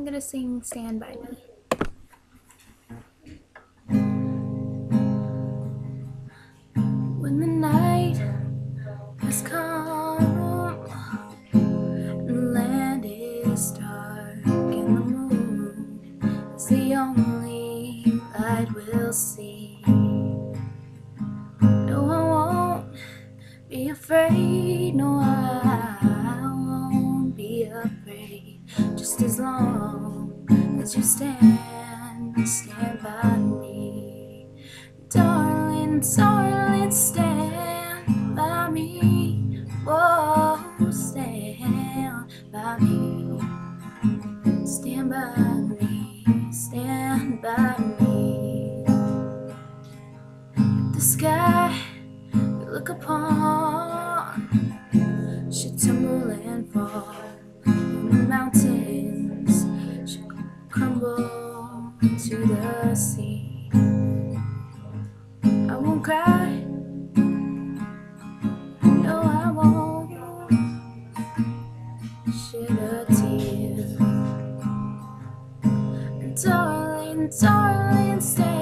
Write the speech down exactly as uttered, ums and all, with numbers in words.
I'm gonna sing Stand By Me. When the night has come and the land is dark and the moon is the only light we'll see, no, I won't be afraid, no, I won't be afraid, just as long as you stand, stand by me. Darling, darling, stand by me. Whoa, stand by me. Stand by me, stand by me. The sky we look upon should tumble and fall, and the mountains should crumble to the sea. I won't cry, no, I won't shed a tear. And darling, darling, stay.